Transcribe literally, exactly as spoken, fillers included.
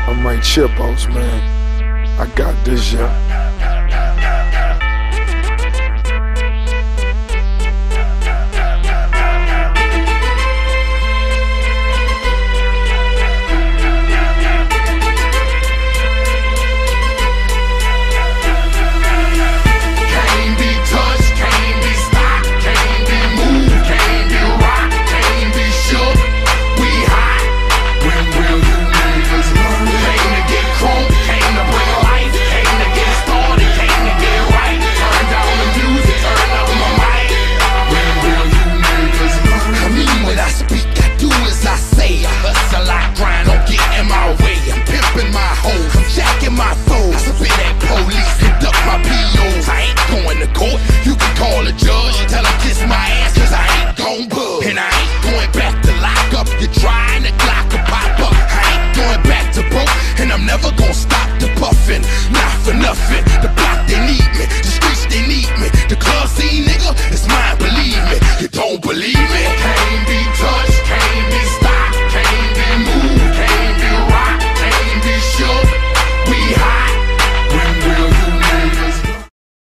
I'm right Chipos, man. I got this, yeah. Never gonna stop the puffin', not for nothing. The block, they need me, the streets, they need me. The club scene, nigga, it's mine, believe me. You don't believe me?